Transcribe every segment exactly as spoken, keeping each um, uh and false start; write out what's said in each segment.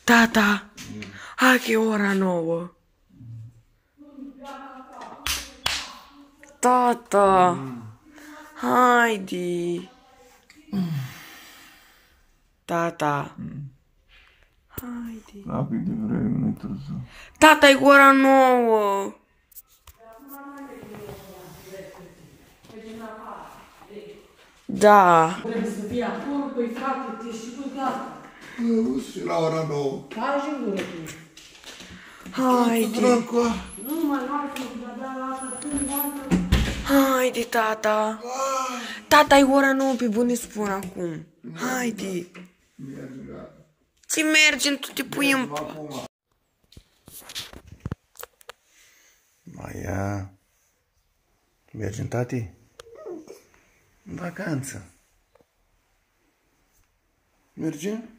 Tata, hai că e ora nouă. Tata, haide. Tata, haide. La cât de vreme, nu-i târziu. Tata, e ora nouă. Da. Trebuie să fii acolo, păi frate, te și tu gata. Și la ora nouă. Taci în gură tu. Haide. Nu mai lasă, de-abia la asta, până altă. Haide, tata. Tata, e ora nouă, pe bune spun acum. Haide. Ce mergem, tu te pui în... Maia, mergem, tati? În vacanță. Mergem?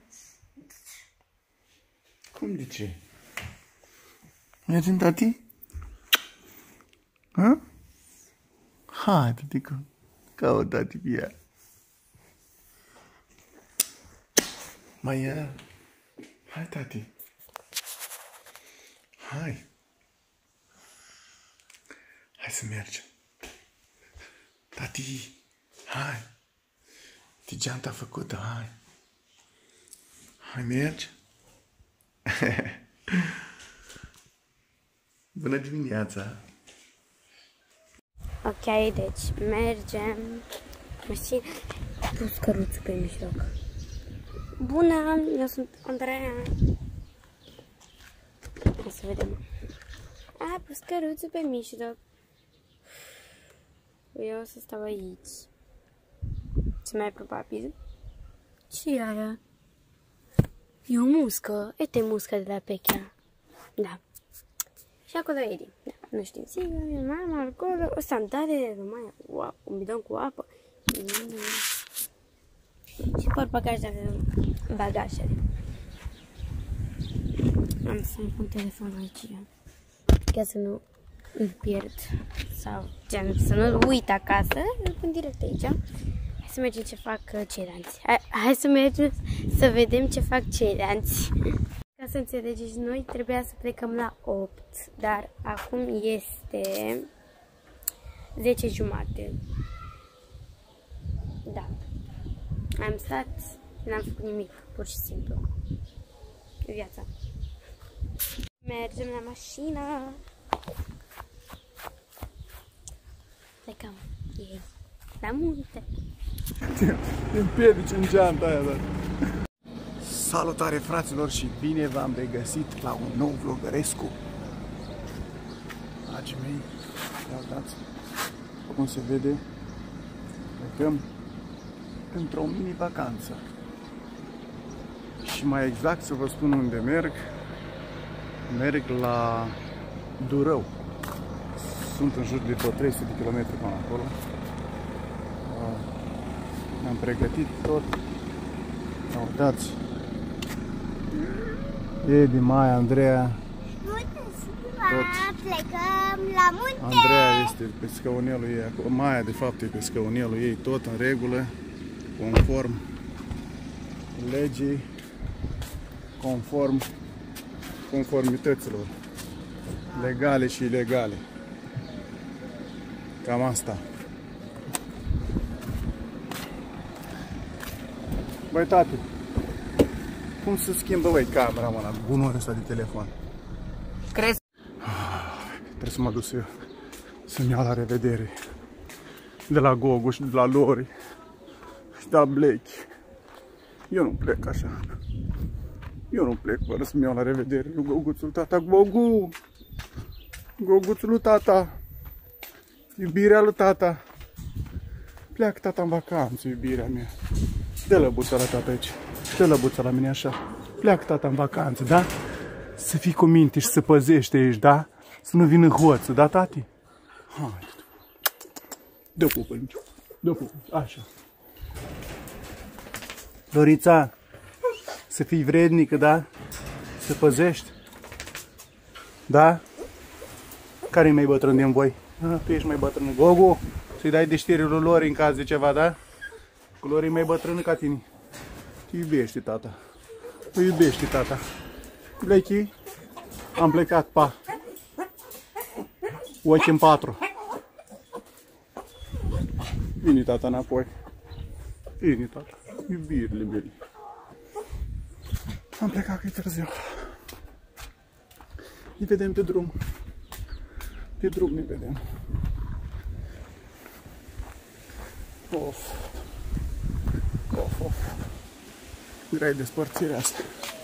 Cum de ce? Mergem, tati? Hă? Hai, tatică. Ca o tati pe ea. Maia. Hai, tati. Hai. Hai să mergem. Tati, hai. De geanta făcută, hai. Hai, mergi? Bună dimineața! Ok, deci mergem. Mașina. Pus căruțul pe mijloc. Bună, eu sunt Andreea. Hai să vedem. A pus căruțul pe mijloc. Eu o să stau aici. Ce mai probabil? Ce e aia? E o muscă. Este muscă de la Pechea. Da. Și acolo Edi. Da. Nu știm sigur. Mama acolo. O sandale de România. Wow. Un bidon cu apă. Mm. Și por bagajele. Bagajele. Am să-mi pun telefonul aici. Ca să nu îl pierd. Sau gen, să nu-l uit acasă. Îl pun direct aici. Hai să mergem ce fac ceilalți. Hai, hai să mergem să vedem ce fac ceilalți. Ca să înțelegeți, noi trebuia să plecăm la opt, dar acum este zece jumate. Da. Am stat, n-am făcut nimic, pur și simplu. Viața. Mergem la mașină. Plecăm ei la munte. Te împiedici în geanta aia, dar... Salutare, fraților, și bine v-am regăsit la un nou vlogărescu. Dragii mei, ia uitați cum se vede, plecăm într-o mini-vacanță. Și mai exact să vă spun unde merg, merg la Durău. Sunt în jur de vreo trei sute de kilometri până acolo. Am pregătit tot. Uitați. Edi, Maia, Andreea. Tot. Plecăm la munte. Andreea este pe scaunelul ei acolo. Maia, de fapt, e pe scaunelul ei, tot în regulă, conform legii, conform conformităților legale și ilegale. Cam asta. Băi, tati, cum se schimbă, băi, camera, mă, la bunorul ăsta de telefon? Crezi? Trebuie să mă duc eu să-mi iau la revedere de la Gogu și de la Lori și de la Blake. Eu nu plec așa. Eu nu plec fără să-mi iau la revedere lui Goguțul tata. Gogu! Goguțul lui tata! Iubirea lui tata! Pleacă tata în vacanță, iubirea mea. Dă lăbuța la tata aici. Dă lăbuța la mine așa. Pleacă tata în vacanță, da? Să fii cu minte și să păzești aici, da? Să nu vină hoță, da, tati? Hai. Dă pupă, dă pupă, așa. Dorița, să fii vrednică, da? Să păzești. Da? Care-i mai bătrân din voi? Ah, tu ești mai bătrân. Gogu, să-i dai de știrile lor în caz de ceva, da? Cu lor e mai bătrână ca tine. Te iubește, tata. Te iubește, tata. Blakey, am plecat, pa. Ochi în patru. Vine tata înapoi. Vine tata. Iubirile mele. Am plecat că e târziu. Ne vedem pe drum. Pe drum ne vedem. Of. Of, of. Grea despărțirea asta.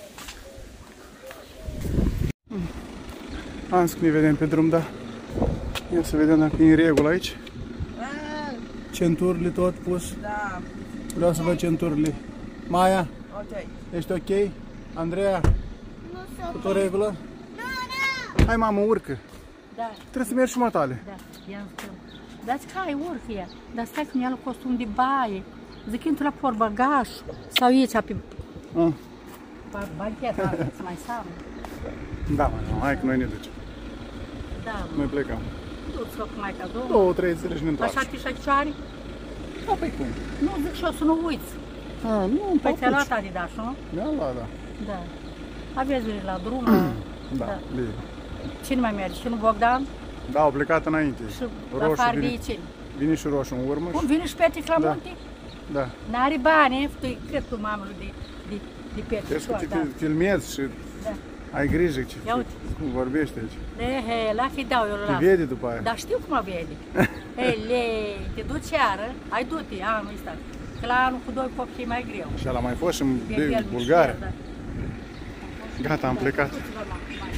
Am zis că ne vedem pe drum, da? Ia să vedem dacă e în regulă aici. Centurile tot pus? Da. Vreau să văd centurile. Maia? Ok. Ești ok? Andreea? Nu sunt. Tot o regulă? Nu, nu. Hai mamă, urcă. Da, Trebuie să mergi și matale. da, i-am spus. Dar zic, hai, urcă ea. Dar stai că mi-a luat costum de baie. Zic, intru la portbagaj sau aici pe Ah. bancheta, să mai seamă. Da, mă, hai că noi ne ducem. Da, Noi plecăm. du-ți loc mai ca două. Două, trei zile și ne întoarcem. Așa tișăcioare? Da, păi cum? Nu, zic și eu să nu uiți. Ah, nu, îmi Păi ți-a luat papuci. Adidas, nu? Mi-a luat, da. Da. Aveți la drum. Da, Da. bine. Cine mai merge? Și nu Bogdan? Da, au plecat înainte. Și Roșu afară vine, de cine? vine și roșu în urmă. Cum Și... vine și Petric la Da. munte? Da. N-are bani, tu cât tu mamă de, de, de Petric, Trebuie să te da. filmezi și Da. ai grijă ce Ia uite. cum vorbește aici. De, he, la fi dau eu Te la. vede după aia. Dar știu cum mă vede. Ele, te duci iară, ai du-te anul ăsta. Că la anul cu doi copii e mai greu. Și ala mai fost și în Bine, el Bulgaria. mișel, da. Gata, am plecat. Du-ți-vă la mai.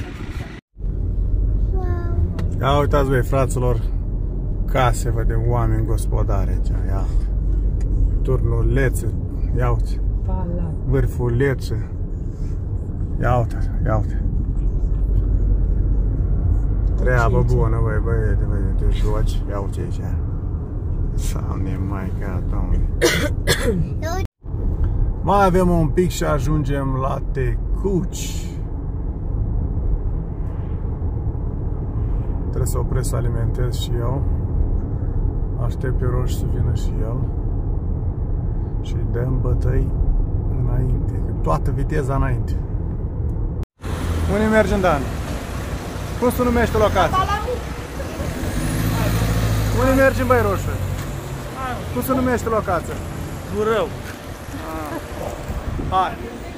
Ia uitați, băi, fraților, casele de oameni gospodari aici, ia. Turnulețe, ia uite. Vârfulețe. Ia uite, ia uite. Treabă bună, băi, băiete, băi, te joci, ia uite aici. Doamne, Maica Domnului. Mai avem un pic și ajungem la Tecuci. Trebuie să opresc să alimentez și eu. Aștept pe Roș să vină și el. Și dăm bătăi înainte, toată viteza înainte. Unde mergem, Dan? Cum se numește locația? Unde mergem, băi, Roșu? Cum se numește locația? Burău. Hai!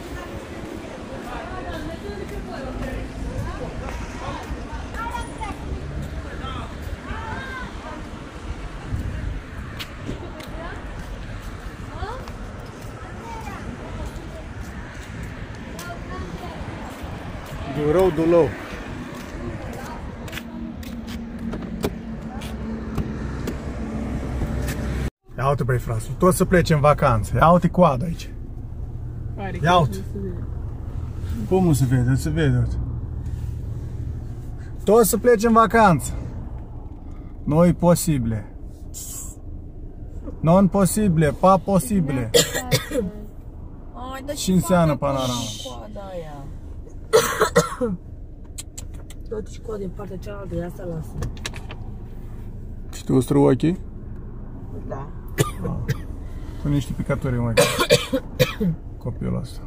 Durău, Dulău. Ia uite, băi, frasul, toți să plece în vacanță. Ia uite coada aici. Ia uite. Cum nu se vede? Se vede, uite. Toți să plece în vacanță. Nu-i posibile. Non posibile, pa posibile. Ce înseamnă panorama? Tot și cod din partea cealaltă, de asta lasă. Și tu ustră ochii? Da. Cu niște picături în ochi. Copilul ăsta.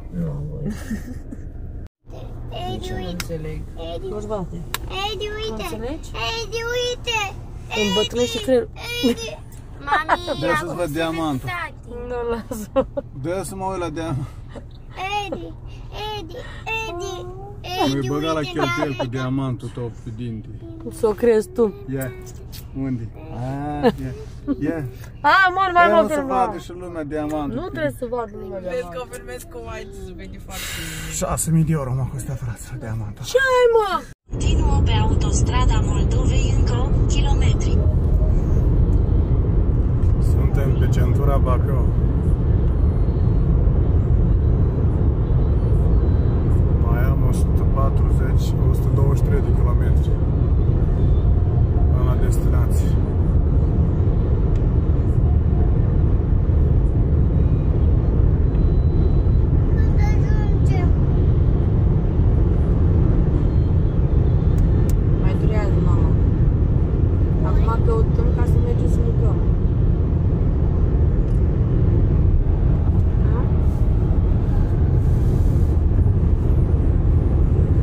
Edi, Nu uite. înțeleg. Edi, Nu-ți bate. Edi, uite. Înțelegi? Edi, uite. Îmi bătrânește creierul. Edi. Mami, Dă să-ți văd diamantul. Nu lasă. Dă să mă uit la diamant. Edi, Edi, Edi. Nu-i Edi, băga la uite, cheltuiel cu mami. diamantul tău pe dinți. Să o crezi tu. Ia. Unde? Ah, ia. Ia. A, mă, nu mai Ia mă mă să filma. vadă și lumea diamantul. Nu trebuie să vadă lumea de Vezi că o filmez cu aici, se vede foarte... șase mii de euro mă costă, frate, diamantul. Ce ai, mă? Continuă pe autostrada Moldovei încă opt kilometri. Suntem pe centura Bacău. Mai am o sută patruzeci, o sută douăzeci și trei de kilometri până la destinație. Când ajungem? Mai durează, mama. Acum căutăm ca să mergem să mâncăm. Da?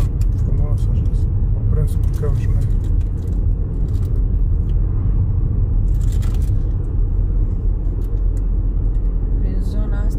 frumos așa, să oprăm să plecăm și noi. Prin zona asta.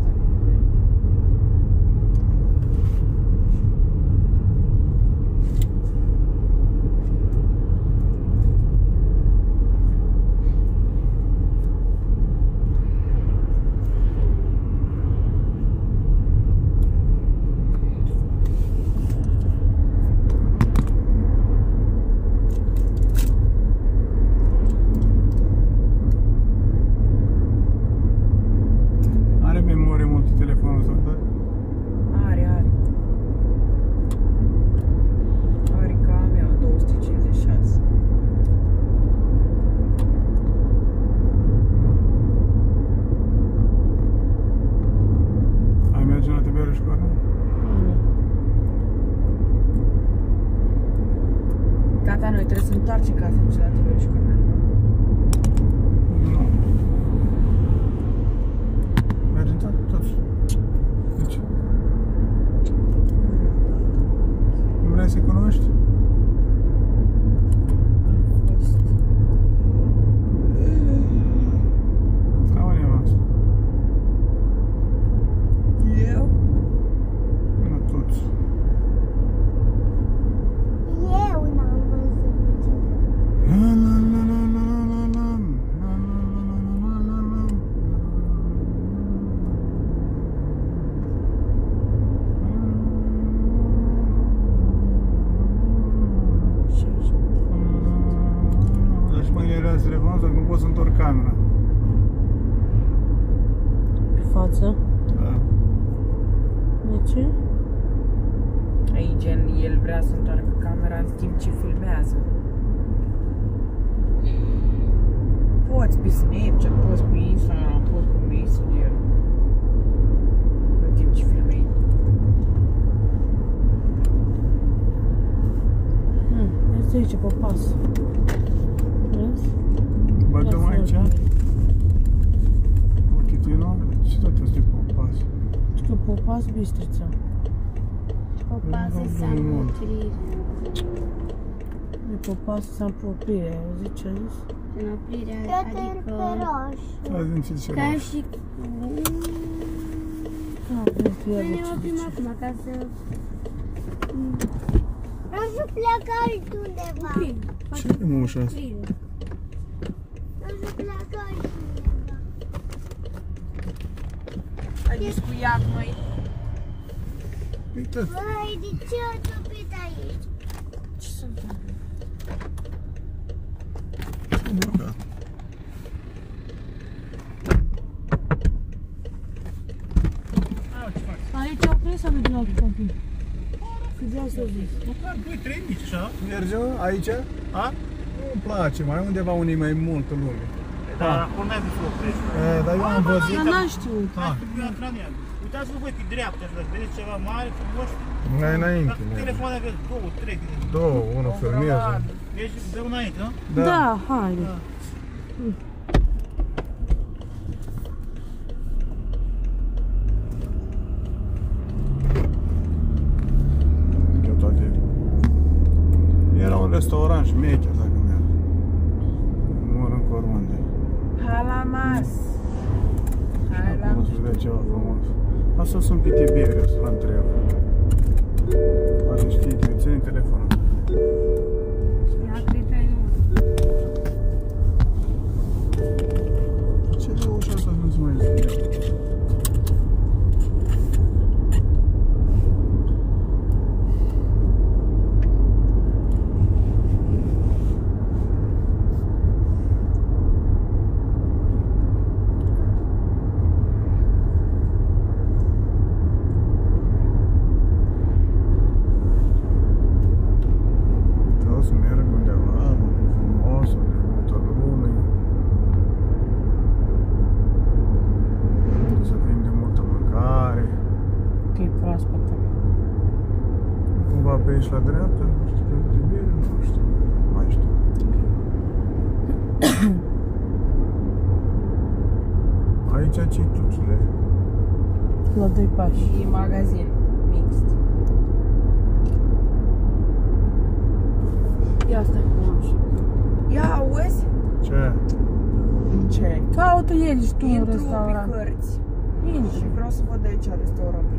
Tata, noi trebuie să întoarcem ca să mergem la Tiberiu Cornel. Nu. Mergem toți. De ce? Nu vrei să-i cunoști? Ca o nevastă. Eu? Nu toți. Eu n-am văzut niciodată. La la la la la la la la la la la la. Deci mă era telefonul ăsta că nu pot să întorc camera. Pe față? Da. De ce? Aici, gen, el vrea să întoarcă camera în timp ce filmează. Poți pe Snapchat, poți pe Instagram, poți pe Messenger. În timp ce filmezi. Hmm, este aici pe pas. Vezi? Bătăm aici. Ochitino. Ce tot este pe pas? Știu că pe pas Bistrița. Popas înseamnă oprire. E pe pas înseamnă oprire, auzi ce a zis? În oprire, Toate pe adică roșu. Azi din ce ca și... Ah, vezi, ia Noi de ne ce oprim zice. acum ca să Vreau să plec altundeva. oprim. Ce e mă ușa asta? Oprire. Vreau să plec altundeva. Ai discuiat, măi? Uite, Băi, de ce a topit aici? Ce se întâmplă? Aici opresc sau mergem la altul camping? Că de asta zis. Măcar doi trei mici, așa? mergem aici? A? Nu-mi place, mai undeva unde e mai multă lume. Dar urmează să oprești. E, dar eu am văzut. Dar n-am știut. Hai să eu antrenează. Uitați-vă voi pe dreapta, așa, dacă vedeți ceva mare, frumos. Mai înainte. Dacă telefoane aveți două, trei, Două, unul filmează. deci de înainte, nu? Da, haide. Eu toate. Era un restaurant șmecher, dacă merg. Nu mă rând oriunde. Halamas. Hai la... Acolo să vedea ceva frumos. Asta sunt pe Tiberiu, să-l întreb. Poate știi, te ține telefonul. Ia cred că ai număr. Ce de ușa asta nu se mai zice? Vreau să merg undeva, unde e frumos, unde e multă lume. Unde să vinde multă mâncare. Că e proaspătă. Cumva pe aici la dreapta, nu știu, pe Tiberiu, nu știu, mai știu. Aici ce-i tuțule? La doi pași. Și magazin mixt. Ia stai cu așa. Ia auzi? Ce? Ce? Caută el și tu un Intru restaurant. pe cărți. Intru. Și vreau să văd de aici restaurantul.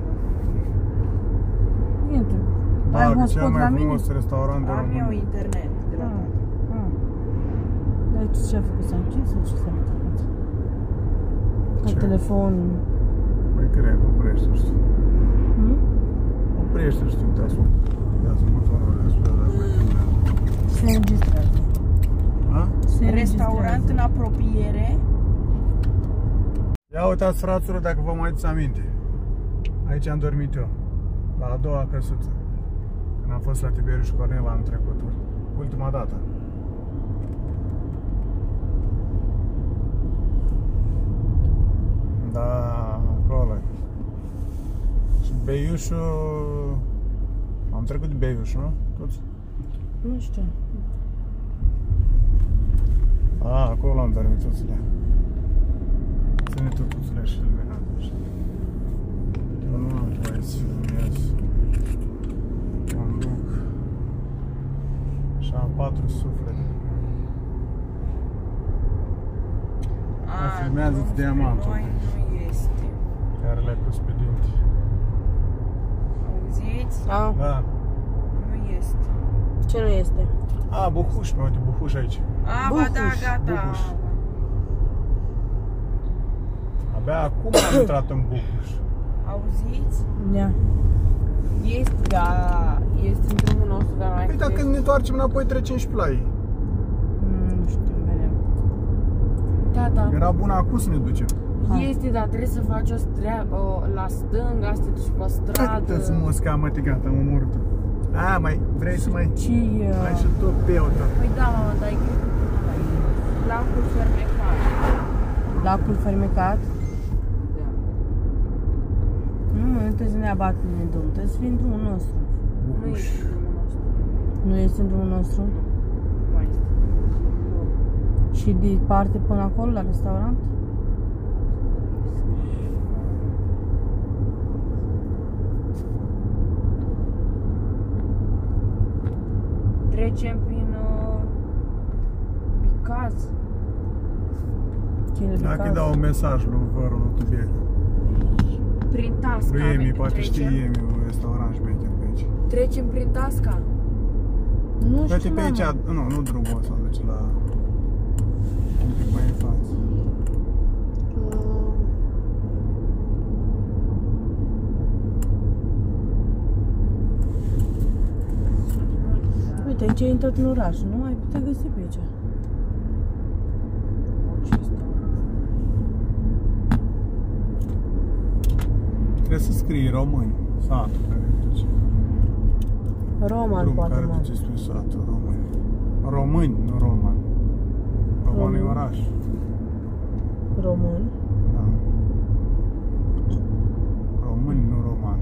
Intru. Ai Parcă hotspot cel la mai mine? frumos restaurant de Am eu România. internet de la Ah, tata. ah. Dar tu ce-a făcut? S-a închis sau ce s-a întâmplat? La Ce? telefon. Păi cred că oprește, știu. Hmm? Oprește, știu, dați dați butonul despre dacă mai filmează. Se înregistrează. A? Se Restaurant în apropiere. Ia uitați, fraților, dacă vă mai aduceți aminte. Aici am dormit eu, la a doua căsuță. Când am fost la Tiberiu și Cornel anul trecut, ultima dată. Da, acolo. Și Beiușul... Am trecut de Beiuș, nu? Toți? Nu știu. A, acolo am dormit toțile. Ține tu toțile și illuminate. Eu nu am voie să filmez. Mă duc. Și am patru suflete. Mă filmează-ți diamantul Noi nu este. care le-ai pus pe dinți. Auziți? A, Da. Nu este. ce nu este? A, Buhuș, mă, uite, Buhuș aici. A, ba da, Buhuș, gata. Buhuș. Abia acum am intrat în Buhuș. Auziți? Ia. Este, da, este în drumul nostru, dar mai Păi dacă ne întoarcem înapoi, trecem și plai. Mm, nu știu, vedem. Da, da. Era bună acum să ne ducem. Este, dar trebuie să faci o treabă la stânga, să te duci pe stradă. Câtă-ți musca, mă, gata, am omorât-o. A, mai, vrei să mai... Și... uh, Mai și tot pe eu, da. Păi da, mama, dar e cred că până la ei. Lacul fermecat. lacul fermecat? Da. Nu, nu trebuie să ne abatem în drum, trebuie să fie în drumul nostru. Nu este drumul nostru. Nu este în drumul nostru? Nu mai este. Și departe până acolo, la restaurant? Trecem prin uh, Bicaz. Cine Dacă îi dau un mesaj lui vărul lui Tiberiu. Prin Tasca. Lui Emi, avem- poate știe trecem. Emi un restaurant șmecher pe aici. Trecem prin Tasca. Nu Uite știu, pe aici, mama. nu, nu drumul ăsta, duce la... un pic mai în față. Uite, aici e intrat în oraș, nu? Ai putea găsi pe aici. Trebuie să scrii români, satul care duce. Roman, Drum poate, care mă. duce spre satul, români. Români, nu roman. Roman e Români. oraș. Român. Da. Români, nu roman.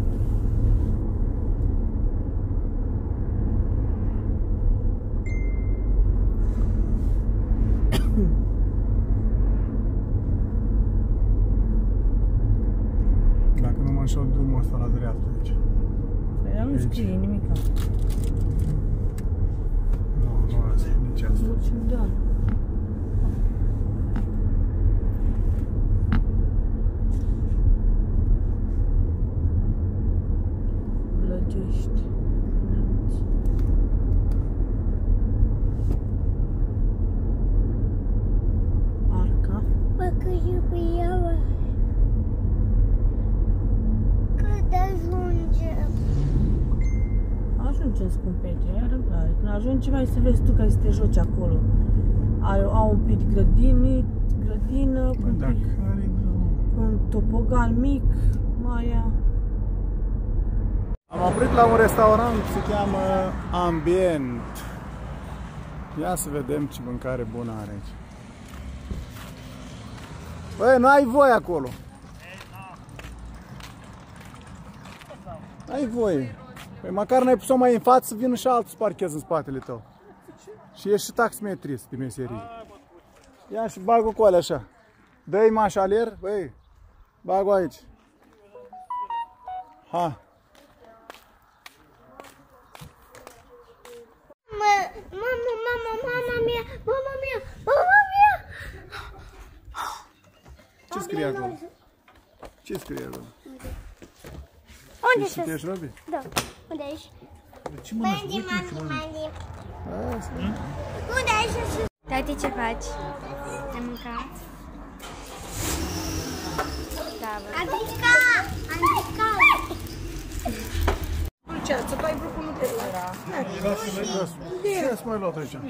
Dacă nu mă înșel drumul ăsta la dreapta aici. Păi dar nu Aici. scrie nimic. Nu, nu asta e nici asta. Duci, da. Blăgești. Neamț. Arca. Bă, că iubiau. Cât ajungem? Ajungem, scumpete, ai răbdare. Când ajungi, mai să vezi tu ca să te joci acolo. Ai, au un pic grădini, grădină, cu Bă, un, dar pic, care-i cu un topogan mic, Maia. Am oprit la un restaurant, se cheamă Ambient. Ia să vedem ce mâncare bună are aici. Băi, nu ai voie acolo. Ai voie. Păi măcar n-ai pus-o mai în față să vină și altul să parchezi în spatele tău. Și ești și taximetrist de meserie. Ia și bag-o cu alea așa. Dă-i mașalier, băi, bag-o aici. Ha. Mă, scrie acolo? Ce scrie acolo? Unde să citești, Robi? Da. Unde ești? Ce mă naști? Uite mă ce mă naști. Unde ești? Tati, ce faci? Ai mâncat? Da, bă. Andrica! Andrica! Dulceață, tu ai vrut cu Nutella. Ce ați mai luat aici?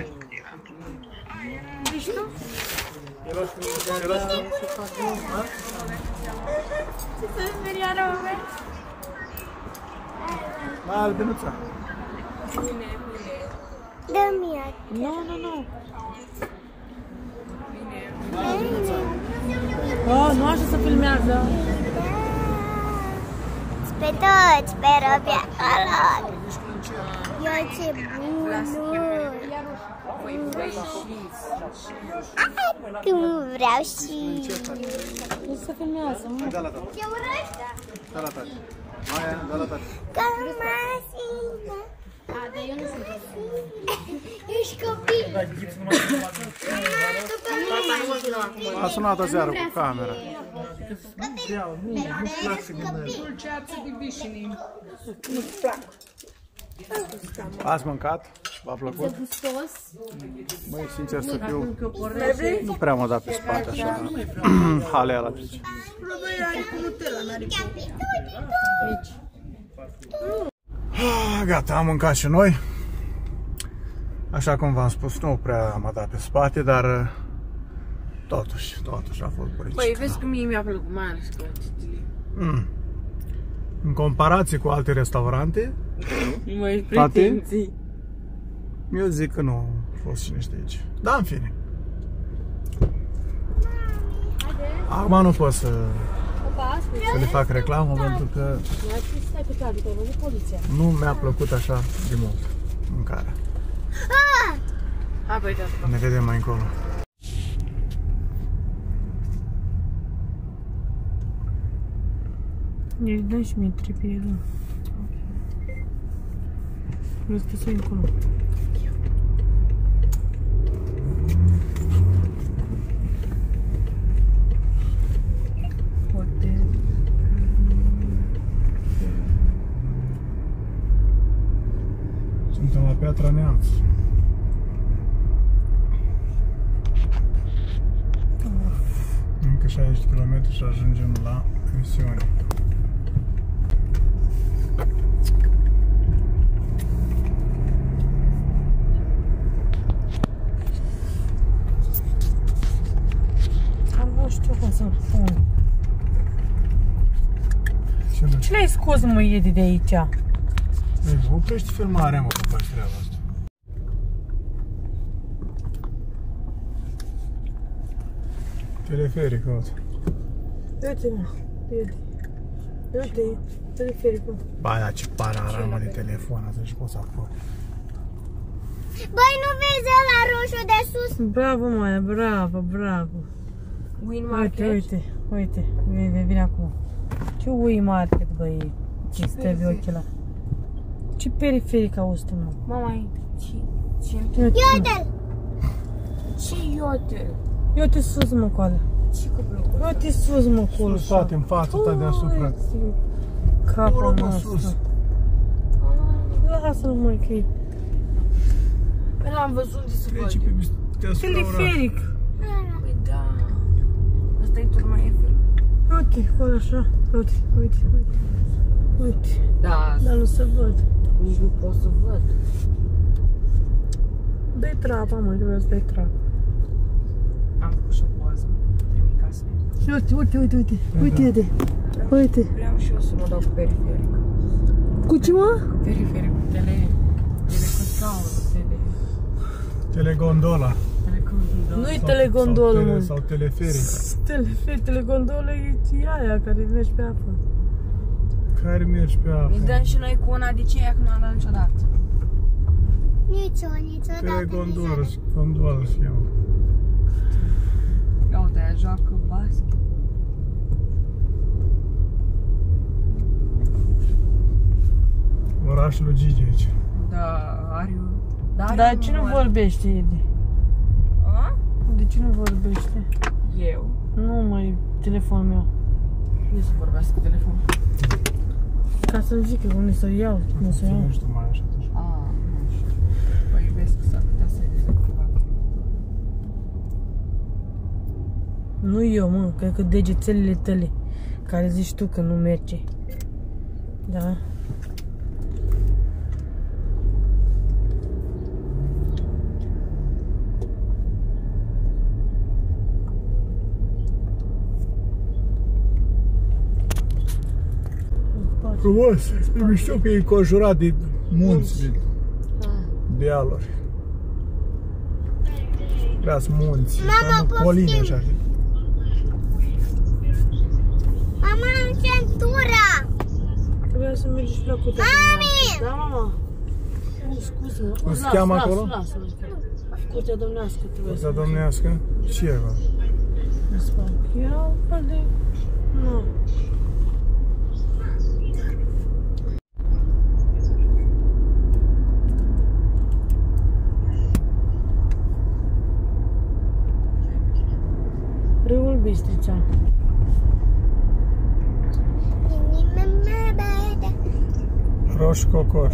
Ești tu? Ce să speria rău, La albinuța. Dă-mi ea. Nu, nu, nu. Oh, nu așa să filmează. Pe toți, pe Robi acolo. Ia ce bună. Cum vreau și... Nu se filmează, mă. Da la tati. Ce urăști? Da la tati. Maia, da la tati. Cămasina. A, dar eu nu sunt. Ești copil. A sunat aseară cu camera. Ați mâncat? V-a plăcut? Băi, sincer să fiu, nu prea m-a dat pe spate așa, halea la trece. Gata, am mâncat și noi. Așa cum v-am spus, nu prea m-a dat pe spate, dar totuși, totuși a fost băricică. Băi, vezi că mie mi-a plăcut, mai ales că Mm. În comparație cu alte restaurante, mai Tati? pretenții. eu zic că nu au fost și niște aici. Da, în fine. Acum nu pot să, să le fac reclamă pentru că Stai pe Tati, că ai văzut poliția. nu mi-a plăcut așa de mult mâncarea. Hai, băi, Tati. Ne vedem mai încolo. Deci dă și mie tripie, da. Vreau să te sui încolo. Hotel. Suntem la Piatra Neamț. Încă șaizeci de kilometri și ajungem la pensiune. Nu știu cum să-l pun. Ce le- Ce le-ai scos, mă, Edi, de aici? Ei, oprește filmarea, mă, că faci treaba asta. Teleferic, uite. Uite, mă, Edi. Uite, telefericul. Ba, da, ce panorama de telefon, asta și poți să apoi. Băi, nu vezi ăla roșu de sus? Bravo, Maia, bravo, bravo. Win Uite, Market. uite, uite, vine, vine acum. Ce Wii Market, băi, ce stăvi ochii ăla. Ce periferic auzi tu, mă? Mama, ce... Ce... Iodel! Ce iotel? Eu te sus, mă, cu alea. Ce copilul? Eu te sus, mă, cu Sus, toate în fața ta deasupra. Capul Acolo, mă, nostru. sus. Lasă-l, mă, că e Păi n-am văzut de să Trece văd. pe deasupra orașului. teleferic. Păi da. Asta e turma Eiffel. Uite, acolo așa. Uite, uite, uite. Uite, Da, dar nu se văd. nici nu pot să văd. Dă-i trapa, mă, trebuie să dai trapa. Am făcut și o poză. Trimit casă. Uite, uite, uite, uite. Uite, uite. Uite. Vreau și eu să mă dau cu periferic. Cu ce, mă? Cu periferic, cu tele... Tele cu scaunul, tele... Telegondola. Tele cu... Nu-i Sau- telegondolă, sau tele- mă. Sau teleferic. Teleferic, telegondolă e aia care mergi pe apă. Care mergi pe apă. Ne dăm și noi cu una de ceea că nu am dat niciodată. Nici o, niciodată. Telegondolă, gondolă și eu. Ia uite, aia joacă basket. Orașul lui Gigi aici. Da, are o... Dar cine vorbește, Edi? A? De ce nu vorbește? Eu. Nu mai telefonul meu. Nu să vorbească cu telefonul. Ca să-mi zic unde să iau, cum să iau. Nu știu mai așa. Ah, nu știu. Păi iubesc că s-ar putea să-i dezactiva. Nu eu, mă, cred că degețelele tale, care zici tu că nu merge. Da? Frumos, e mișto că e înconjurat de munți, de dealuri. Vreau-s munți, Mama, coline poftim. așa. Mama, am centura! Trebuia să mergi și la curtea Mami! domnească. Da, mama? Nu, scuze-mă. Cum se Las, cheamă las, acolo? Lasă, lasă. Curtea domnească trebuie să Curtea domnească? Ce e, bă? Îmi fac eu, fel de... Nu. Râul Bistrița. Roșu cocoș.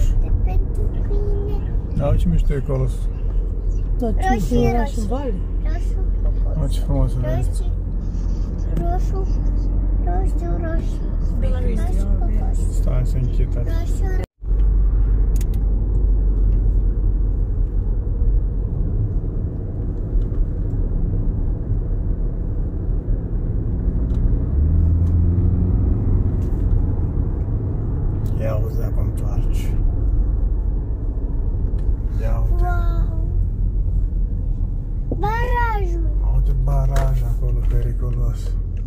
Da, ce mișto e acolo. Da, ce Roșii, e orașul roșii. Vale? Roșu, Oh, ce frumos să vezi. roșu, roșu, roșu, roșu, roșu, cocos, Stai să închid asta. roșu. Ia uzi dacă îmi întoarci. Ia uite. Wow! Barajul! Uite baraj acolo, periculos.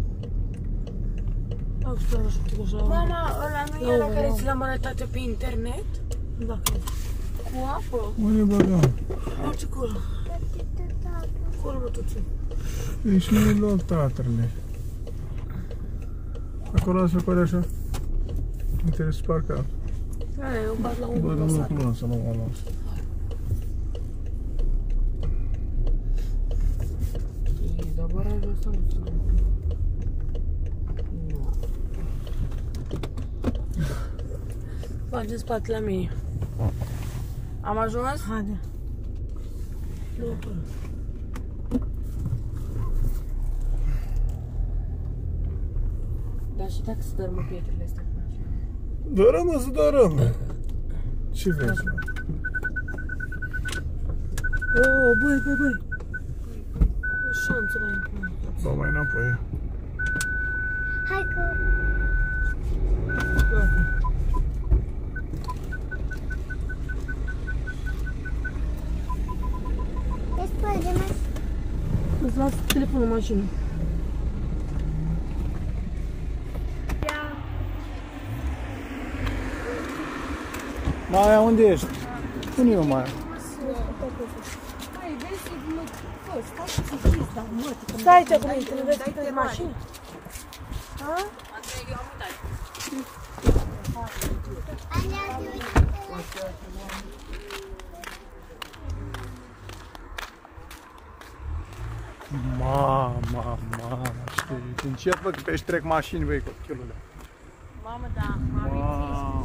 Au stai așa, că așa... Mama, ăla nu e Nu, ăla care nu. ți l-am arătat eu pe internet? Da, cred. Cu apă? Unde băgăm? Uite acolo. Acolo, mă, tuțu. Deci nu e loc, tatrele. Acolo să pare așa. Interes parcă. Aia, eu bat la un Bă, nu lăsat. nu să nu mă las. E, dar barajul ăsta nu știu. Nu. Bagi în spate la mine. Am ajuns? Haide. Nu, până. Dar și dacă se dărâmă pietrele astea? Dărâmă să dărâmă. Ce vezi, mă? Oh, băi, băi, băi. O șanță la impune. Bă, mai înapoi. Hai că... Despre de mai... Îți las telefonul în mașină. Maia, unde ești? Unde e Maia? Stai aici cu mine, te vezi că te mașină. Mama, mama, știi, încet, bă, că pe aici trec mașini, băi, copilule. Mamă, da, Mamă.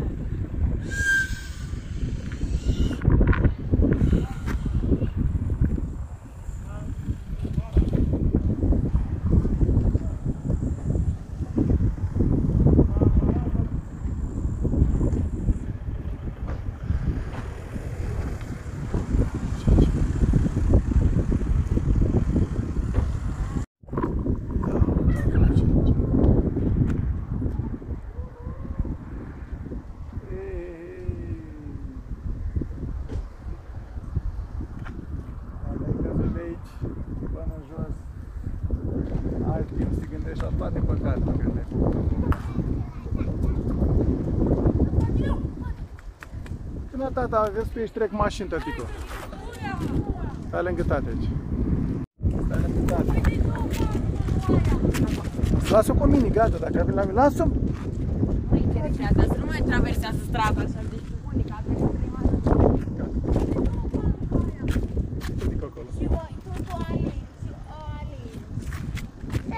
Toate păcatele când le Până tata, vezi pe aici trec mașini, tătico. Stai lângă tate aici. Stai lângă tate. Lasă-o cu mine, gata, dacă ai venit la mine. Lasă-o! Măi, ce de treaba, să nu mai traversează strada așa, deci cu bunica, că e prima dată. Tătico acolo.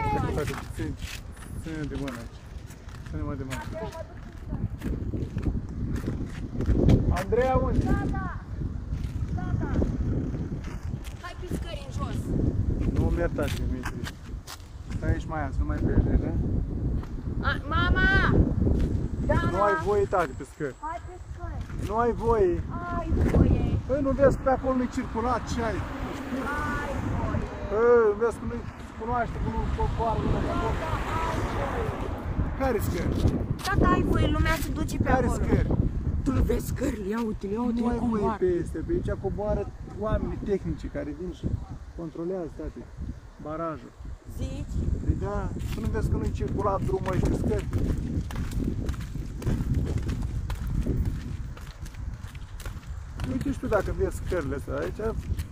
unde? Da, da. Da, da. Hai pe scări în jos. Nu mi iertați, Dimitri. Stai aici mai azi, nu mai vede, da? A, mama! Da, Nu ai voie, tati, pe scări. Hai pe scări. Nu ai voie. ai voie. Păi nu vezi că pe acolo nu-i circulat, ce ai? Ai voie. Păi, vezi că nu-i cunoaște, că nu-i popoară lumea pe acolo. Care scări? Tata, ai voie, lumea se duce pe Care acolo. scări? Tu îl vezi scările, ia uite-le, ia Nu uite-le ai cum voie moară. peste, pe aici coboară oamenii tehnici care vin și controlează, tati, barajul. Zici? Păi da, tu nu vezi că nu-i circulat drumul aici pe scări? Uite și tu dacă vezi scările astea, aici...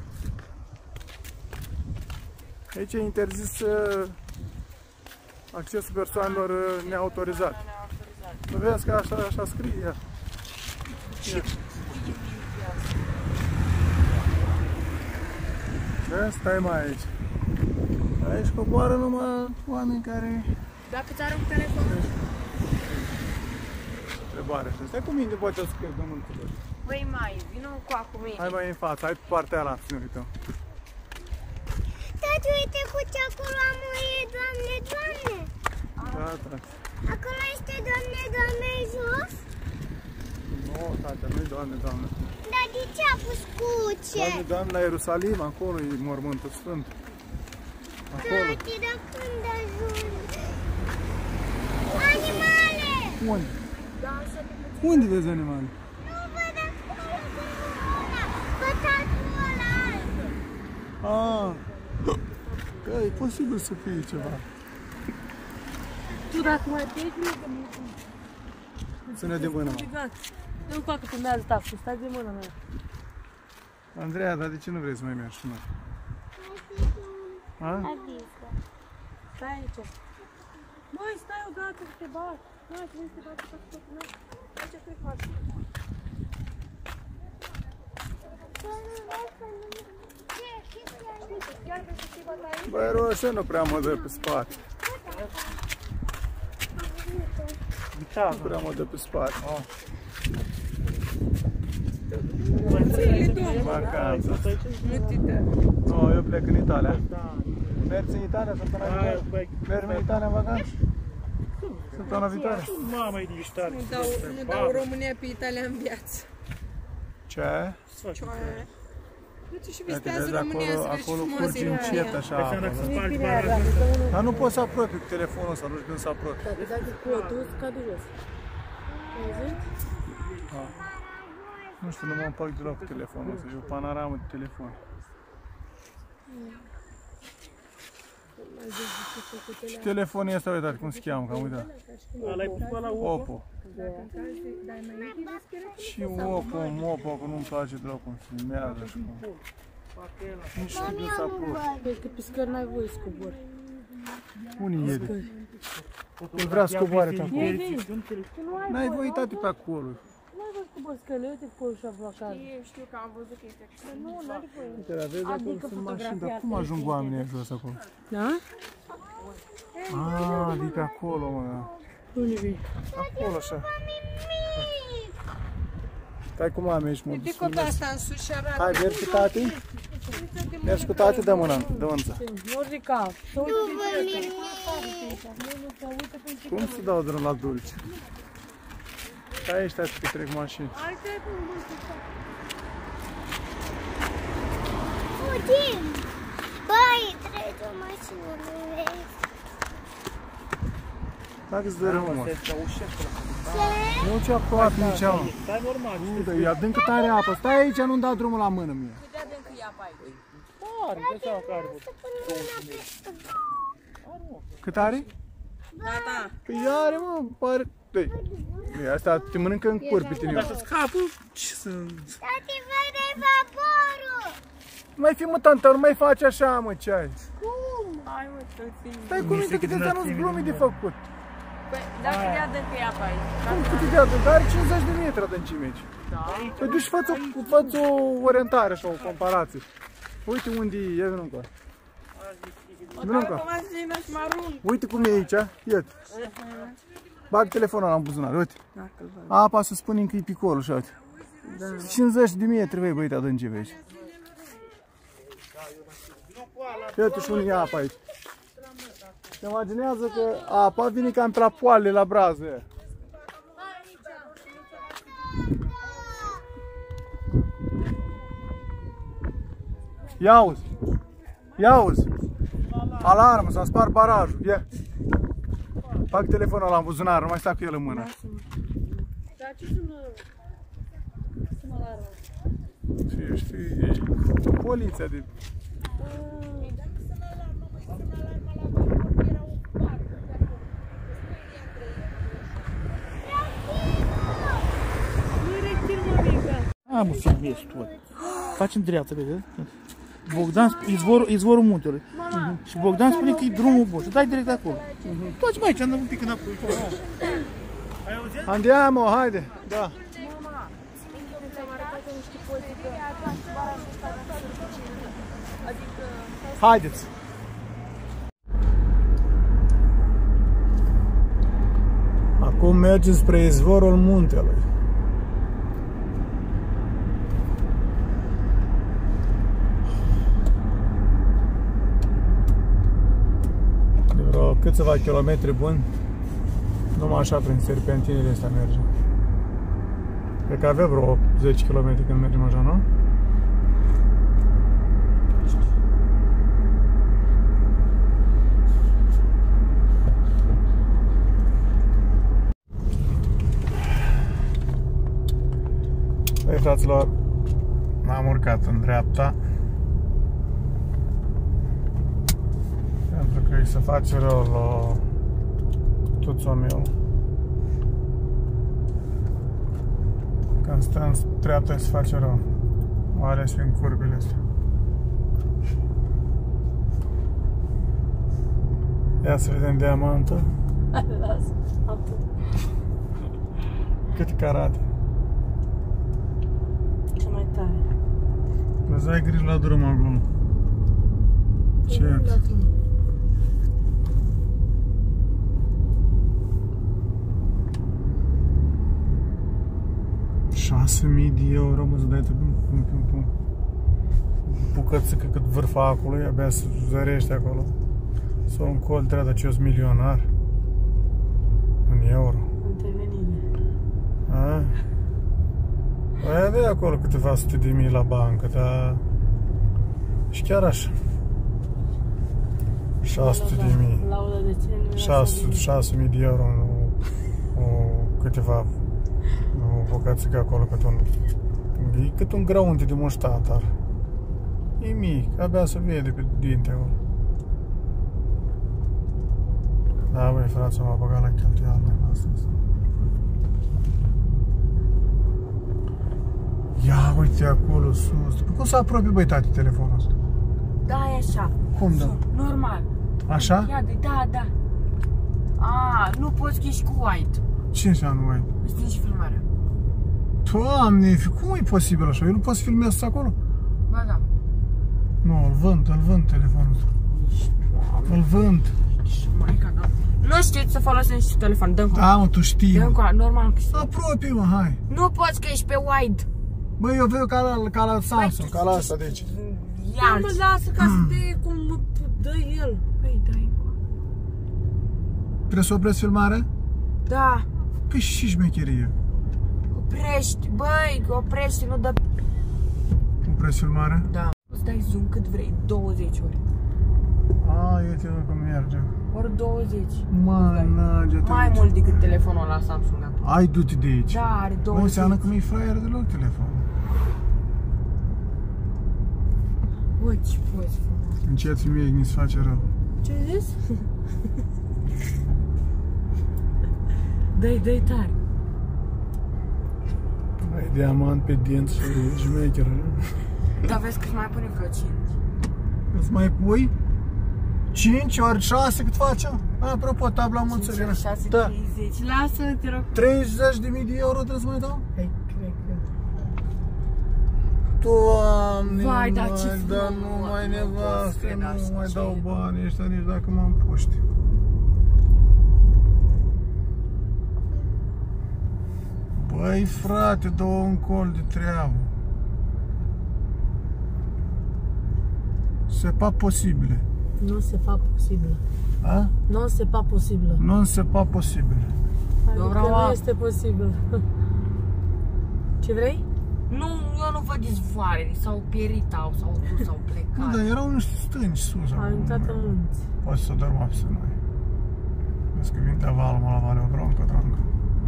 Aici e interzis uh, accesul persoanelor uh, neautorizate. Nu vezi că așa, așa scrie ea. Ia. Vezi, stai mai aici. Aici coboară numai oameni care... Dacă ți arunc telefonul. Întrebare așa. Stai cu mine, poate să scrie, domnul Tudor. Băi, mai, vină cu cu mine. Hai mai în față, hai pe partea ala, să ne uităm. Tati, uite cu ce acolo am murit, Doamne, Doamne. Da, da. Acolo este Doamne, Doamne jos? Nu, tata, nu-i Doamne, Doamne. Dar de ce a pus cuce? Doamne, Doamne, la Ierusalim, acolo e mormântul sfânt. Acolo. Tati, dar când ajungi? Animale! Unde? Unde vezi animale? Nu văd acolo, văd tatul ăla alb. Ah, că e posibil să fie ceva. Tu dacă mai pleci, nu că nu. Ține de mână, mă. Nu fac că filmează taxul, stai de mână mea. Andreea, dar de ce nu vrei să mai mergi cu noi? A? Stai aici. Măi, stai odată să te bat. Hai, trebuie să te bat tot. Aici ce faci? Băi, roșu nu prea mă dă pe spate. Nu prea mă dă pe spate. Vacanța. Nu, eu plec în Italia. Mergi în Italia săptămâna viitoare? Mergi în Italia în vacanță? Săptămâna viitoare? Mama, e digital. Nu dau, nu dau România pe Italia în viață. Ce? Cioaie. Du-te și Uite, vizitează vezi, România acolo, să vezi acolo ce frumos curge e încet România. așa apă. Dar nu poți să apropii cu telefonul ăsta, nu știu când să apropii. Dacă dacă cu o dus, cade jos. Nu știu, nu mă împac deloc cu telefonul ăsta, e o panoramă de telefon. Și telefonul ăsta, uitați cum se cheamă, că am uitat. Ăla-i pus pe la Oppo. Și Oppo, Mopo, că nu-mi place deloc cum se filmează și cum... Nu știu când să apropii. Păi că pe scări n-ai voie să cobori. Unii ieri. El vrea să coboare pe acolo. N-ai voie, voie, tati, pe acolo. N-ai voie să cobori scările, uite cu așa blocaj. Eu știu că am văzut că este așa. Nu, n-ai voie. Uite, la vezi, acolo sunt mașini, dar cum ajung oamenii jos acolo? Da? Ah, de pe acolo, mă. Unde vii? Acolo, așa. Stai cu mame aici, mă. Uite cota asta în sus și arată. Hai, mergi cu tati? Mergi cu tati, dă mâna, dă mânța. Nu ridica. Să uite pe Cum să dau drum la dulce? Stai aici, tati, că trec mașini. Fugim! Băi, trece o mașină, nu vezi? Dacă-ți dă rău, mă. Ce? Nu ce aproape nici am. Stai normal. Unde? E adâncă tare apă. Stai aici, nu-mi dau drumul la mână mie. Cât de adâncă e apa aici? Are, de seama că are. Cât are? Tata. Păi are, mă, pare... Dă-i. Asta te mănâncă în cur pe tine. Dar să scapă, ce să... Tati, vede vaporul! Nu mai fi, mă, tanta, nu mai faci așa, mă, ce ai? Cum? Hai mă, să-l țin. Stai cu minte, că astea nu-s glumii de făcut. Păi, dar cât de adâncă e apa aici? Cum cât de adânc? Are cincizeci de metri adâncime aici. Da. Păi duci și fă-ți o, fă-ți o orientare și o comparație. Uite unde e, ia vină încoa. Vină încoa. Uite cum e aici, iată. Bag telefonul ăla în buzunar, uite. Apa să spunem că e picolul și uite. Da. cincizeci de metri, băi, băi, adâncime aici. Uite și unii apă aici. Se imaginează că apa vine cam pe la poale, la brază. Ia auzi! Ia auzi! Alarmă, s-a spart barajul, ia! Fac telefonul ăla în buzunar, nu mai sta cu el în mână. Dar ce sună? Sună alarmă. Și știi, poliția de... A, mă, filmezi tot. Faci în dreapta, vezi? Bogdan, izvorul, izvorul muntelui. Uh-huh. Și Bogdan spune că e drumul bun. Și dai direct acolo. Uh-huh. Toți mai aici, andăm un pic înapoi. Andiamo, haide, da. Haideți! Acum mergem spre izvorul muntelui. De vreo câțiva kilometri buni, numai așa prin serpentinele astea mergem. Cred că avea vreo zece kilometri când mergem așa, nu? Băi, fraților, m-am urcat în dreapta pentru că îi se face rău la tuțul meu. Când stă în dreapta îi se face rău, mai ales în curbile astea. Ia să vedem diamantul. Lasă, Cât carate. ce mai tare. Vezi, ai grijă la drum acolo. Ce? șase mii de euro, mă, să dai tu bucățică cât vârfa acolo, abia să zărești acolo. Sau un col trebuie de ce milionar în euro. Întâlnire. A? Ai avea acolo câteva sute de mii la bancă, dar și chiar așa. șase sute de mii. Laudă de ce? șase mii de euro o, o, câteva o bucățică acolo, cât un, e cât un grăunte de muștat, dar e mic, abia se vede pe dinte acolo. Da, băi, frate, m-a băgat la cheltuială astăzi. Ia uite acolo sus. Cum se apropie, băi, tati, telefonul ăsta? Da, e așa. Cum da? Normal. Așa? Ia de, da, da. A, nu poți că ești cu white. Ce înseamnă white? Stingi și filmarea. Doamne, cum e posibil așa? Eu nu pot să filmez acolo? Ba da. Nu, îl vând, îl vând telefonul ăsta. Îl vând. Maica, da. Nu știi să folosești telefon, dă-mi Da, mă, tu știi. Dă-mi cu normal că știi. Apropie, mă, hai. Nu poți că ești pe wide. Băi, eu vreau ca la, ca la Samsung, ca la asta, deci. Ia, Nu mă lasă ca să dea cum dă el. Păi, dai. Trebuie să opresc filmarea? Da. Păi și șmecherie. Oprești, băi, oprești, nu dă... Opresc filmarea? Da. Îți dai zoom cât vrei, douăzeci ori. A, eu te rog că merge. Ori douăzeci. Mă, nage-te. Mai mult decât telefonul ăla Samsung acum. Ai, du-te de aici. Da, are Bă, douăzeci. înseamnă că mi-e fraier deloc telefonul. Bă, ce poți frumos. Încet mie, mi-se face rău. Ce ai zis? Dă-i, dă-i tare. Ai diamant pe dinți și șmecheră, nu? Dar vezi că îți mai pune vreo cinci. Îți mai pui cinci ori șase cât face? Apropo, tabla mulțării. șase, Da. treizeci. Lasă, te rog. treizeci de mii de euro trebuie să mai dau? Păi, cred că... Doamne, Vai, dar mai, ce dar frumos, nu mai mă, nevastă, Gospode, așa, nu mai ce dau e, bani ăștia nici dacă m-am puști. Bă, Băi, frate, dă-o un col de treabă. C'est pas posibil. Nu se fac posibil. A? Nu se fac posibil. Nu se pas posibil. Adică nu este posibil. Ce vrei? Nu, eu nu văd izvoare, s-au pierit, au, s-au dus, s-au Nu, plecat. dar erau niște stânci sus. Am intrat în munți. Poate să dorm apse noi. Vezi că vinte valul, mă la vale, o droncă, droncă.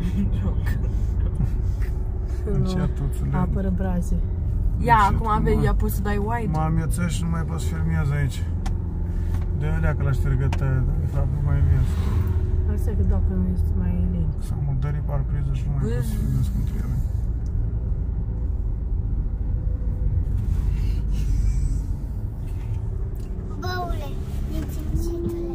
Încet, tuțule. Apără braze. Ia, acum vezi, ia poți să dai wide? M-am amețit și nu mai pot să filmez aici. De alea că la ștergătaie, dar de fapt nu mai vezi. Asta că dacă nu este mai lin. S-a murdărit parpriză și nu mai pot să filmez cum trebuie. Băule, mincincitule.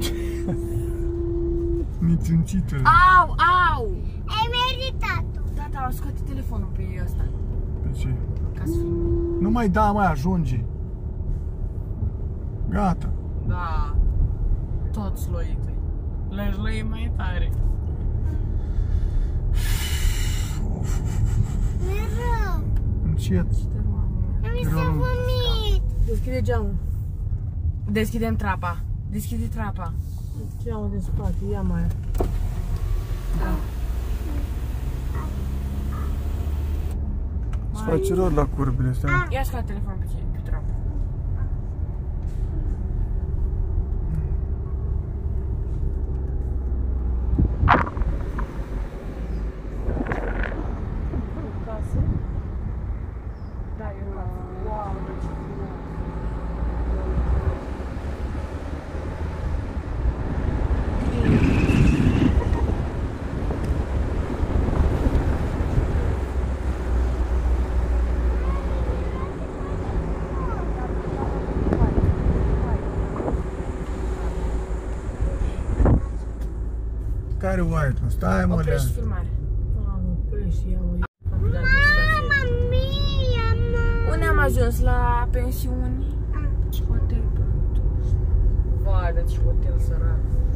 Mincincitule. Au, au! Ai meritat-o. Da, da, scoate telefonul pe ăsta. Pe ce? Ca să filmezi. Nu mai da, mai ajunge. Gata. Da. Tot sloite. Le-ai mai tare. Mi-e rău. Încet. Mi s-a vomit. Deschide geamul. Deschidem trapa. Deschide trapa. Geamul din spate, ia mai. Îți face rău la curbile astea. Ia scoate telefonul pe, pe trapă. Da, e o casă. Wow, ce frumos. Care white? Stai, mă, Lea. Oprești filmarea. Am oprești, ia o Mama mia, mama. Unde am ajuns? La pensiuni? Hotel Pământuș. Vai, dar ce hotel sărac.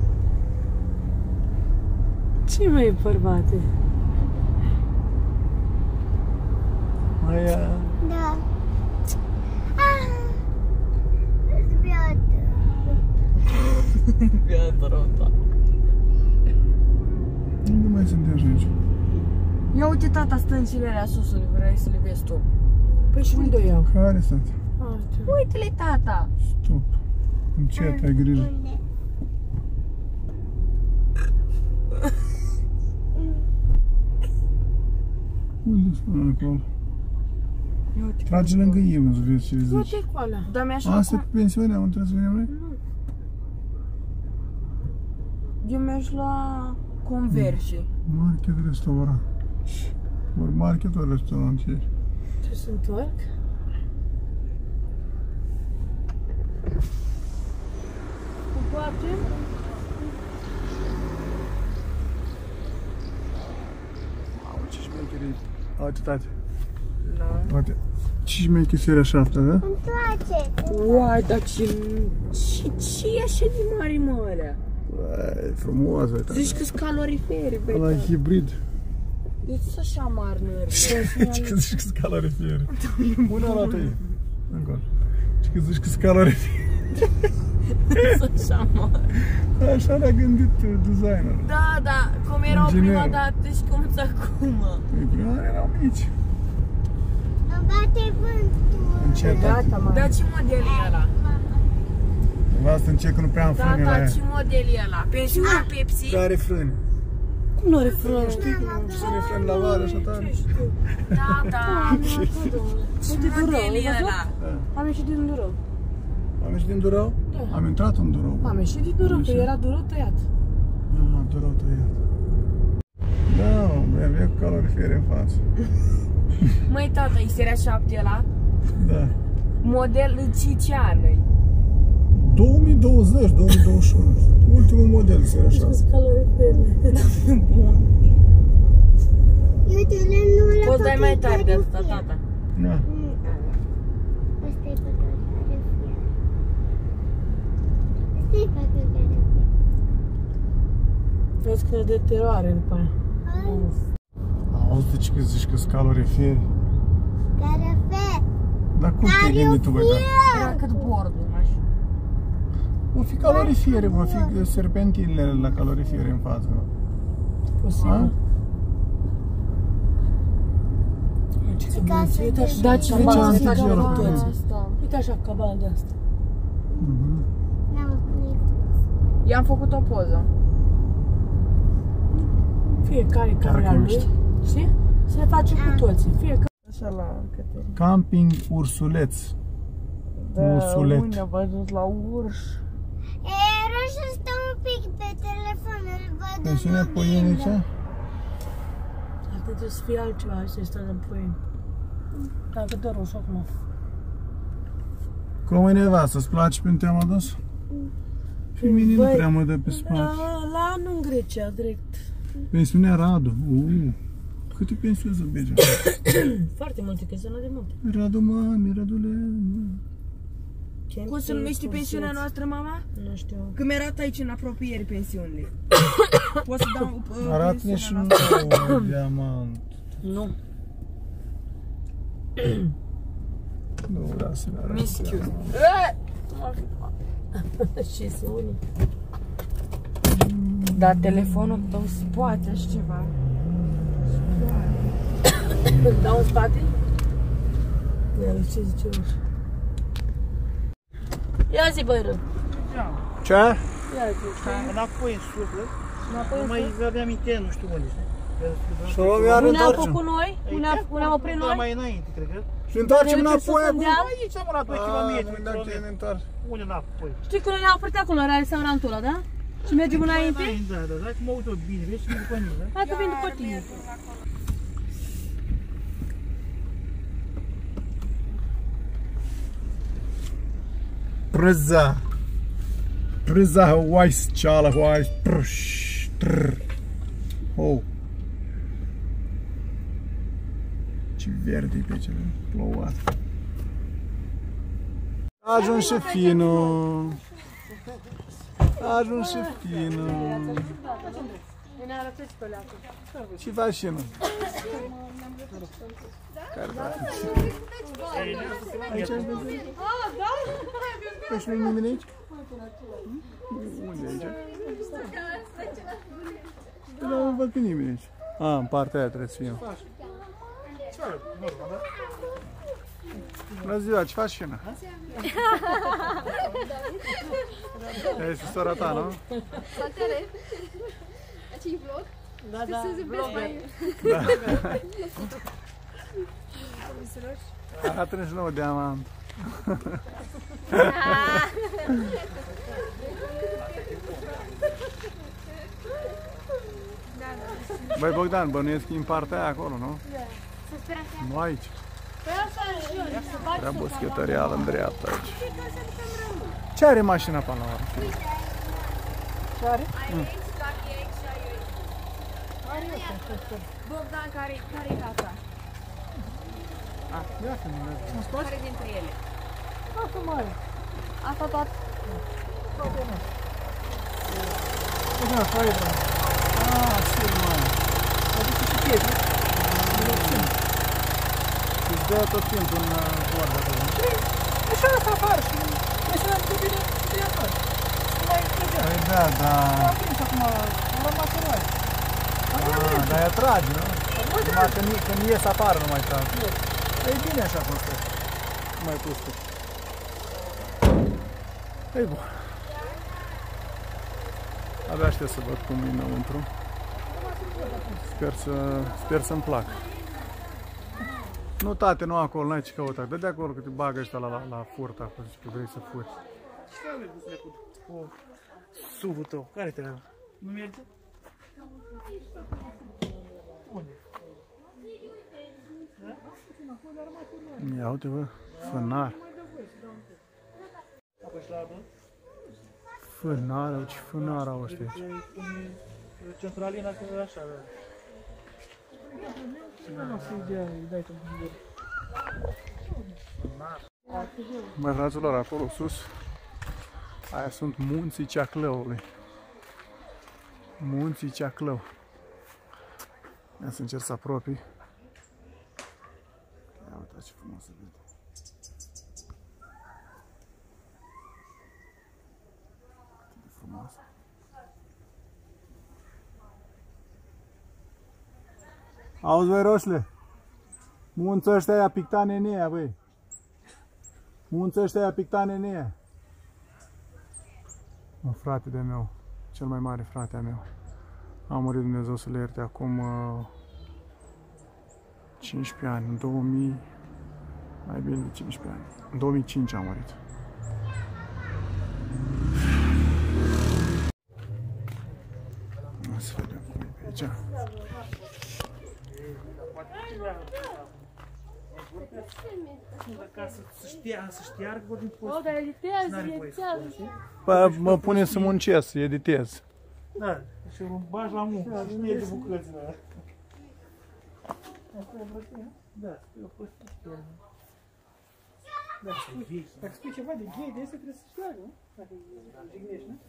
Ce mai bărbate? Aia. Da. Ah, îți beată. Gata, rota. Unde mai suntem și aici? Ia uite, tata, stâncile alea susului, vrei să le vezi tu. Păi și unde o iau? Care sunt? Uite-le, tata. Stop. Încet, ai grijă. Unde? Unde sunt acolo? Ia uite. Trage lângă eu, să vezi ce zici. Du-te cu alea. Da, mi-așa Asta e acum. pe pensiunea, unde trebuie să venim noi? Eu merg la Converge. Market restaurant. Ori market, ori restaurant ce ești. Ce se întorc? Întoarcem? Mamă, ce șmecherie. Uite, tate. Da. Uite. Ce șmecherie seria șapte, da? Întoarce-te. Uai, dar ce... Ce, ce e așa de mari, mă, alea? Băi, frumoasă, uite. Zici că sunt calorifere, băi, Ăla e tata. hibrid. Deci sunt așa mari, nări. Ce că zici că sunt calorifiere? Bună arată ei. Încolo. Ce că zici că sunt calorifiere? Sunt așa mari. Așa ne-a gândit designerul. Da, da, cum erau Inginerul. prima dată și cum sunt acum. Ei, prima oară erau mici. Îmi bate vântul. Încet, Gata, mă. Dar ce model e ăla? asta încet că nu prea am frâne la Tata, ea. ce model e ăla? Pensiunea Pepsi? Care frâne? Cum nu are frână? Știi că nu ține frâne la vară așa tare? Da, da. Ce model e ăla? Am ieșit din Durău. Am ieșit din Durău? Da. Am intrat în Durău. Am ieșit din Durău, că era Durău tăiat. Ah, Durău tăiat. Da, mă, avea cu calorifere în față. Măi, tata, e seria șapte ăla? Da. Model ce, ce an-i? două mii douăzeci, două mii douăzeci și unu. Ultimul model, seria șase. Bun. Uite-le, nu le Poți dai mai tare de asta, tata. Da. Asta e păcătare fier. Asta e păcătare fier. Vezi că e de teroare după aia. Auzi ce că zici că sunt caloriferi? Calorifer. Dar cum te-ai gândit tu, băi, da? Era cât bordul, așa. O fi calorifiere, va fi serpentinele la calorifiere în față. Posibil. Da, ce ce faci euro? Uite așa, cabana de asta. I-am făcut o poză. Fiecare camera lui. Știi? Se face cu toții. Fiecare. Așa la Cătălin. Camping Ursuleț. Da, Ursulet. unde am ajuns la urș. E, roșu, stă un pic pe telefon, îl văd Pensiunea în poienică? Ar trebui să fie altceva, să-i stă în poieni. Dacă dă roșu acum. Cum e nevastă, îți place pe unde am adus? Pe mine nu prea mă dă pe spate. La, la anul în Grecia, direct. Pensiunea Radu. Uh, câte pensiuni să mergem? Foarte multe, că sună de multe. Radu, mami, Radule. Cum se numește pensiunea noastră, mama? Nu știu. Că mi arată aici în apropiere pensiunile. Poți să dau uh, Arată-ne și pensiunea noastră? nouă diamant. Nu. Nu vreau să ne arăt. Mischiu. Și se unii. Dar telefonul tău se poate, așa ceva. Dau în spate? Ia, ce zice roșu? Ia zi, băi, rău. Ce? Ia zi. Înapoi în suflet. Înapoi în Nu mai aveam minte, nu știu unde. Și o iar Unde am întoarcem. făcut noi? Unde am, unde am oprit noi? Mai înainte, cred că. Și întoarcem Trebuie înapoi să acum. sundeam? Aici am la doi Ah, kilometri. nu, dacă ne întoarcem. Unde înapoi? Știi că noi ne-am oprit acolo, la restaurantul ăla, da? Și mergem înainte? Da, da, da, cum mă uit eu bine, vezi, și vin după mine, da? Hai că vin după tine. Prâza. Prâza Hawaii, ceala Hawaii. Prâș. Trrr. Oh. Ce verde e pe ce plouat. A ajuns și finul. A ajuns și finul. Ne arătați pe leacul. Ce faci și nu? Care da? Aici ai văzut? Păi și nu-i nimeni aici? Unde e aici? Păi dar nu văd pe nimeni aici. A, în partea aia trebuie să fie. Bună ziua, ce faci și nu? Este sora ta, nu? Salutare! Aici e vlog? Da, da, vlogger. Arată-ne și nouă diamant. Băi Bogdan, bănuiesc că e în partea aia acolo, nu? Nu aici. Prea boschetărială în dreapta aici. Ce are mașina până la urmă? Ce are? Bogdan, care e casa? Care dintre ele? Asta mare. Asta toată? Da, fai, bă. Ah, ce mai. Aduce și pietre. Îți dă tot timpul în guarda acolo. Așa asta afară și mai să ne-am bine de afară. Nu mai trăgea. Păi da, da. Am prins acum, am rămas în oare. Ah, dar ea trage, nu? Numai când, când ies afară nu mai trage. E bine așa cum stă. Nu mai pustă. Ei bun. Abia aștept să văd cum e înăuntru. Sper să, sper să-mi placă. Nu, tate, nu acolo, n-ai ce căuta. Dă de acolo că te bagă ăștia la, la, la furt acolo, zici că vrei să furi. Cu suvul tău, care te leagă? Nu merge? Unde? Ia uite, bă, fânar. Fânar, ce fânar au ăștia aici. Centralina, că e așa, da. Nu, să-i dai tu în Mai fraților, acolo sus, aia sunt munții Ceaclăului. Munții Ceaclău. Ia să încerc să apropii. Ia uite ce frumos se vede. Cât de frumos. Auzi, băi, roșle? Munță ăștia aia picta nenea, băi. Munță ăștia aia picta nenea. Un frate de meu, cel mai mare frate a meu. A murit, Dumnezeu să le ierte, acum uh, cincisprezece ani, în două mii, mai bine de cincisprezece ani. În două mii cinci a murit. Să vedem cum e pe aici. Ca să știa, să știargă, vorbim cu O, dar editează, editează. Păi mă pune să muncesc, să editez. Da, și o bagi la muncă, și nu e de bucățile. Da, eu pot să știu. Da, dacă spui ceva de gay, de asta trebuie să știargă, nu? Dacă jignești, nu?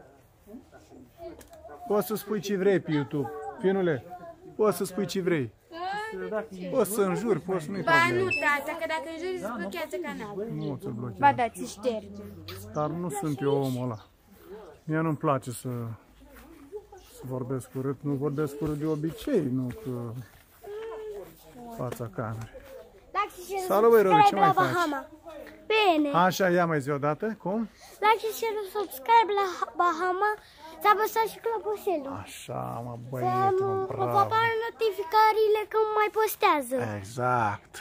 Poți să spui ce vrei pe YouTube, finule. Poți să spui ce vrei. Poți să înjuri, poți să nu-i Ba problemă. nu, tata, că dacă înjuri îți blochează canalul. Nu ți-l blochează. Ba da, ți șterge. Dar nu sunt eu omul ăla. Mie nu-mi place să, să vorbesc urât. Nu vorbesc urât de obicei, nu că fața camerei. Salut, băi, Robi, ce mai faci? Bine. Așa, ia mai zi odată, cum? Like și share, subscribe la Bahama, să apăsați și clopoțelul. Așa, mă, băiete, mă, Să vă bravo. apară notificările când mai postează. Exact.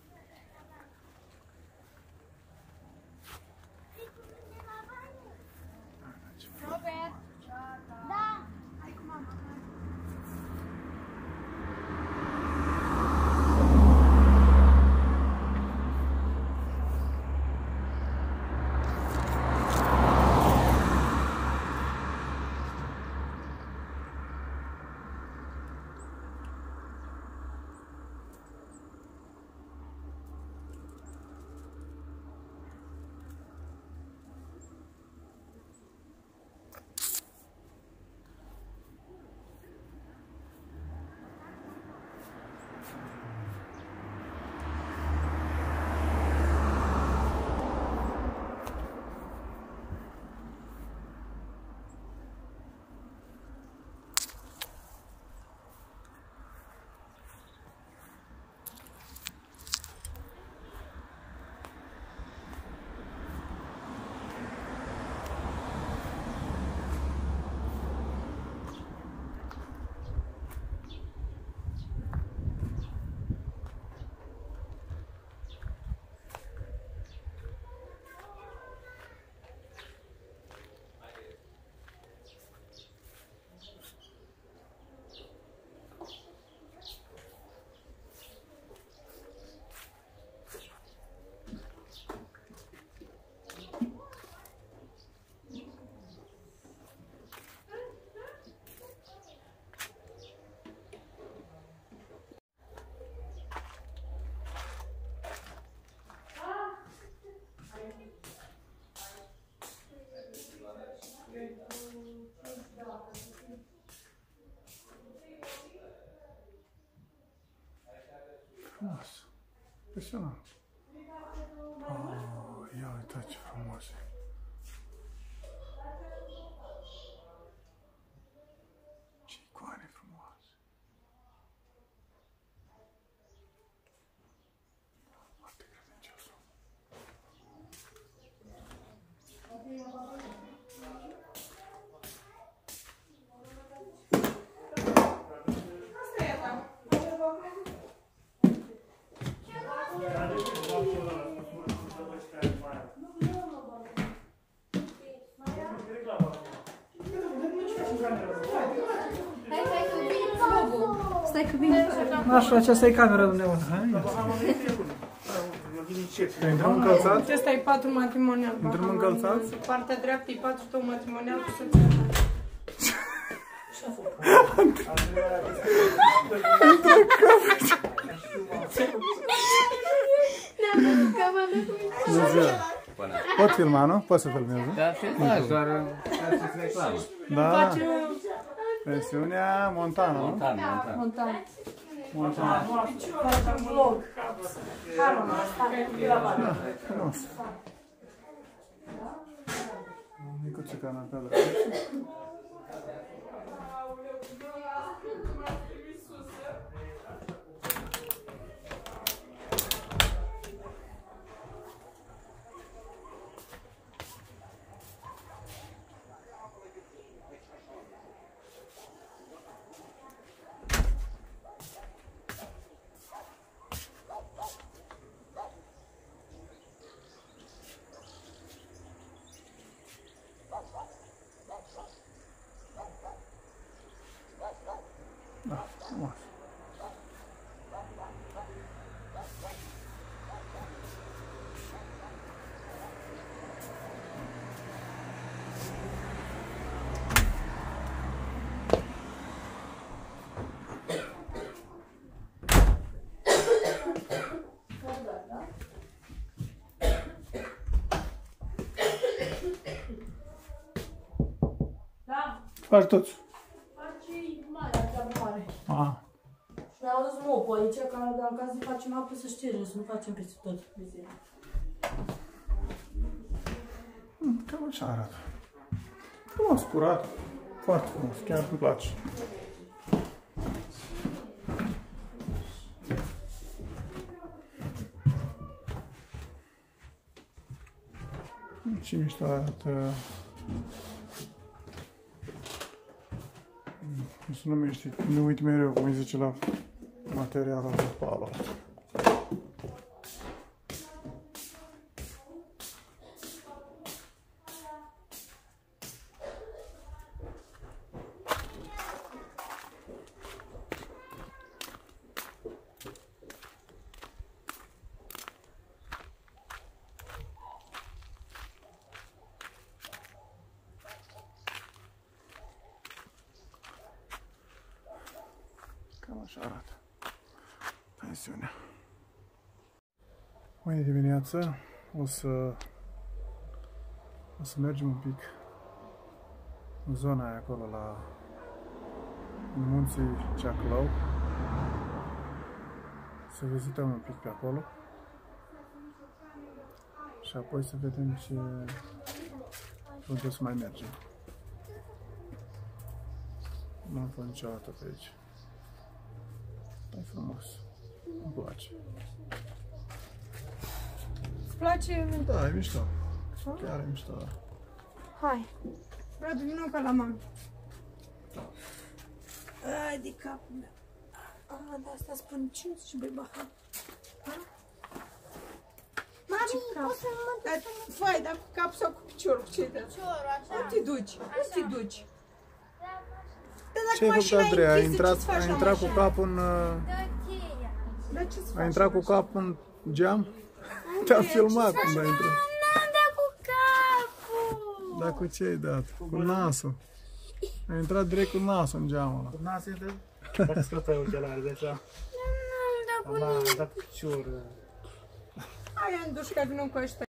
Frumos. Impresionant. Oh, ia uite ce frumos e. Ce icoane frumoase. Foarte credincioasă. Stai că vine. Așa, aceasta e camera dumneavoastră. Intrăm încălțați? Acesta e patru matrimonial. Intrăm încălțați? Partea dreaptă e patru tău matrimonial cu soția. Bună ziua! Pot filma, nu? Pot să filmez, nu? Da, filmați, doar faceți reclamă. Da. Pensiunea Montana, nu? Montan, montan. Montana. Montana. Facem vlog. Carol, asta e la bani. Da, frumos. Micuță canapelă. Da, frumos. Faci toți. Ah. Și am adus mopul aici, ca în caz să facem apă să ștergem, să nu facem peste tot. Hmm, cam așa arată. Frumos, curat. Foarte frumos, chiar îmi place. Ce mișto arată. Nu se numește, nu uit mereu cum îi zice la materialul de palo. Cam așa arată pensiunea. Mâine dimineață o să o să mergem un pic în zona aia acolo la în munții Ceaclău, să vizităm un pic pe acolo și apoi să vedem ce unde să mai mergem. Nu am fost niciodată pe aici. E frumos. Îmi place. Îți place? Da, e mișto. Chiar e mișto. Hai. Radu, vină ca la mama. Ai de capul meu. Ah, da, asta spun ce și băi baha. Mami, poți să mă duc? Fai, dar cu cap sau cu piciorul? Cu ce-i dat? Piciorul, așa. Unde te duci? Unde te duci? Ce ai făcut, Andrei? A intrat, a intrat cu capul în... A intrat cu capul în geam? Te-am filmat când a intrat. N-am dat cu capul. Dar cu ce ai dat? Cu nasul. A intrat direct cu nasul în geamul ăla. Cu nasul e de... Dacă scăpai ochelari, de așa. N-am dat cu Am dat cu picior. Hai, Andușca, vină cu ăștia.